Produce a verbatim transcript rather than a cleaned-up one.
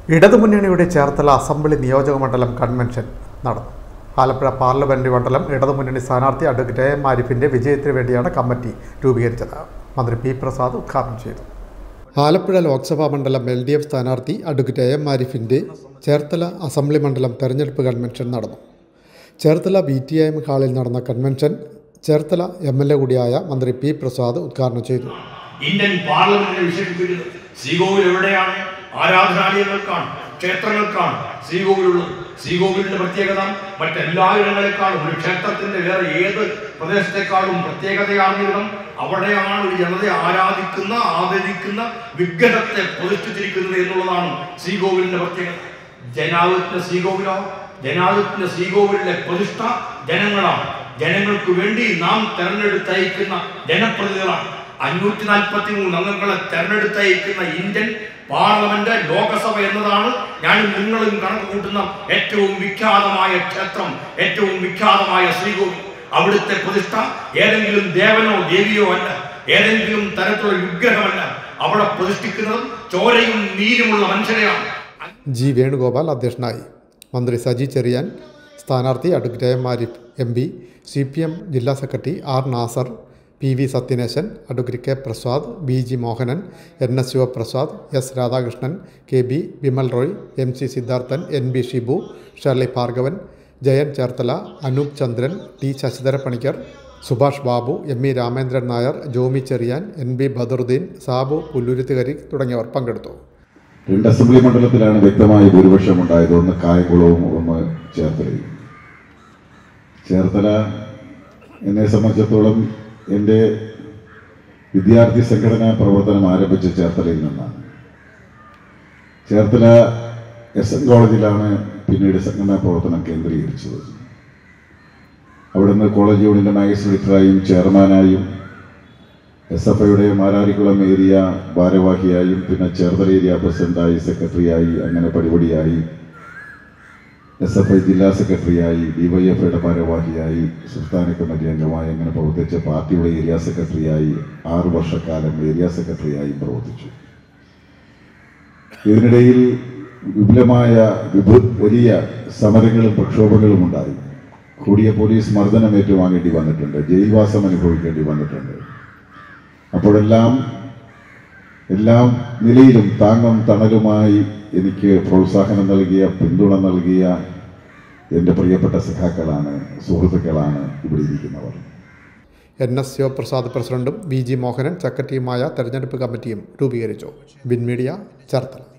ഇടതുമുന്നണിയുടെ Cherthala assembly നിയോജക മണ്ഡലം convention നടന്നു. ആലപ്പുഴ പാർലമെന്റ് മണ്ഡലം ഇടതുമുന്നണി സ്ഥാനാർത്ഥി അഡ്വക്കേറ്റ് എ എം ആരിഫിന്റെ വിജയത്തിന് വേണ്ടിയാണ് കമ്മിറ്റി രൂപീകരിച്ചത്. മന്ത്രി പി പ്രസാദ് ഉദ്ഘാടനം ചെയ്തു. ആലപ്പുഴ ലോക്സഭാ മണ്ഡലം എൽ ഡി എഫ് സ്ഥാനാർത്ഥി അഡ്വക്കേറ്റ് എ എം ആരിഫിന്റെ ചേർത്തല അസംബ്ലി മണ്ഡലം തെരഞ്ഞെടുപ്പ് കൺവെൻഷൻ നടന്നു. ചേർത്തല ബി ടി എം ഹാളിൽ നടന്ന convention Cherthala M L A കൂടിയായ മന്ത്രി പി പ്രസാദ് ഉദ്ഘാടനം ചെയ്തു. ഇന്ത്യൻ പാർലമെന്റിനെ വിശേഷിപ്പിക്കുന്നത് ശ്രീകോവിൽ എവിടെയാണ്? ആരാധനാലയങ്ങൾക്കാണ്, ക്ഷേത്രങ്ങൾക്കാണ് ശ്രീകോവിലുള്ളത്. ശ്രീകോവിലിന്റെ പ്രത്യേകത മറ്റെല്ലായിടങ്ങളെക്കാളും ഒരു ക്ഷേത്രത്തിന്റെ വേറെ ഏത് പ്രദേശത്തെക്കാളും പ്രത്യേകതയാണെങ്കിലും അവിടെയാണ് ഒരു ജനതയെ ആരാധിക്കുന്ന ആദരിക്കുന്ന വിഗ്രഹത്തെ പ്രതിഷ്ഠിച്ചിരിക്കുന്നത് എന്നുള്ളതാണ് ശ്രീകോവിലിന്റെ പ്രത്യേകത. ജനാധിപത്യ ശ്രീകോവിലോ ജനാധിപത്യ ശ്രീകോവിലിലെ പ്രതിഷ്ഠ ജനങ്ങളാണ്. ജനങ്ങൾക്ക് വേണ്ടി നാം തെരഞ്ഞെടുത്തയക്കുന്ന ജനപ്രതിനിധികളാണ്. അഞ്ഞൂറ്റി നാൽപ്പത്തി മൂന്ന് അംഗങ്ങളെ തെരഞ്ഞെടുത്തയക്കുന്ന ഇന്ത്യൻ പാർലമെന്റ് ലോകസഭ എന്നതാണ് ഞാനും നിങ്ങളും കണക്ക് കൂട്ടുന്ന ഏറ്റവും വിഖ്യാതമായ ക്ഷേത്രം, ഏറ്റവും വിഖ്യാതമായ ശ്രീകോവിൽ. അവിടുത്തെ പ്രതിഷ്ഠ ഏതെങ്കിലും ദേവനോ ദേവിയോ അല്ല, ഏതെങ്കിലും തരത്തിലുള്ള വിഗ്രഹമല്ല. അവിടെ പ്രതിഷ്ഠിക്കുന്നത് ചോരയും നീരുമുള്ള മനുഷ്യരെയാണ്. ജി വേണുഗോപാൽ അധ്യക്ഷനായി. മന്ത്രി സജി ചെറിയാൻ, സ്ഥാനാർത്ഥി advocate A M Arif M P, C P M ജില്ലാ secretary R Nasar, P V Sathyaneshan, advocate K Prasad, B G Mohanan, N S Sivaprasad, S Radhakrishnan, K B Vimal Roy, M C Sidharthan, N B Shibu, Shirley Bhargavan, Jayan Cherthala, Anoop Chandran, T Sasidhara Panicker, Subhash Babu, M E Ramendran Nair, Jomy Cheriyan, N B Badaruddin, Sabu Pulluruthukari തുടങ്ങിയവർ പങ്കെടുത്തു. രണ്ട് assembly മണ്ഡലത്തിലാണ് വ്യക്തമായ ഭൂരിപക്ഷം ഉണ്ടായത്. ഒന്ന് കായംകുളവും ഒന്ന് ചേർത്തലയും. ചേർത്തല എന്നെ സംബന്ധിച്ചിടത്തോളം എൻ്റെ വിദ്യാർത്ഥി സംഘടനാ പ്രവർത്തനം ആരംഭിച്ച ചേർത്തലയിൽ നിന്നാണ്. ചേർത്തല എസ് എൻ കോളേജിലാണ് പിന്നീട് സംഘടനാ പ്രവർത്തനം കേന്ദ്രീകരിച്ചത്. അവിടുന്ന് കോളേജ് യൂണിയന്റെ മാജിസ്ട്രേറ്ററായും ചെയർമാനായും എസ് എഫ് ഐയുടെ മാരാരിക്കുളം ഏരിയ ഭാരവാഹിയായും പിന്നെ ചേർത്തല ഏരിയ പ്രസിഡന്റായി, സെക്രട്ടറിയായി, അങ്ങനെ പടിപടിയായി എസ് എഫ് ഐ ജില്ലാ സെക്രട്ടറിയായി, ഡിവൈഎഫ്ഐയുടെ ഭാരവാഹിയായി, സംസ്ഥാന കമ്മിറ്റി അംഗമായി അങ്ങനെ പ്രവർത്തിച്ച പാർട്ടിയുടെ ഏരിയ സെക്രട്ടറിയായി ആറു വർഷക്കാലം ഏരിയ സെക്രട്ടറിയായി പ്രവർത്തിച്ചു. ഇതിനിടയിൽ വിപുലമായ വലിയ സമരങ്ങളും പ്രക്ഷോഭങ്ങളും ഉണ്ടായി. കൂടിയ പോലീസ് മർദ്ദനം ഏറ്റുവാങ്ങേണ്ടി വന്നിട്ടുണ്ട്, ജയിൽവാസം അനുഭവിക്കേണ്ടി വന്നിട്ടുണ്ട്. അപ്പോഴെല്ലാം എല്ലാം നിലയിലും താങ്ങും തണലുമായി എനിക്ക് പ്രോത്സാഹനം നൽകിയ, പിന്തുണ നൽകിയ എൻ്റെ പ്രിയപ്പെട്ട സഖാക്കളാണ്, സുഹൃത്തുക്കളാണ് ഇവിടെ ഇരിക്കുന്നവർ. എൻ എസ് ശിവപ്രസാദ് പ്രസിഡന്റും ബി ജി മോഹനൻ സെക്രട്ടറിയുമായ തെരഞ്ഞെടുപ്പ് കമ്മിറ്റിയും രൂപീകരിച്ചു. Win media Cherthala.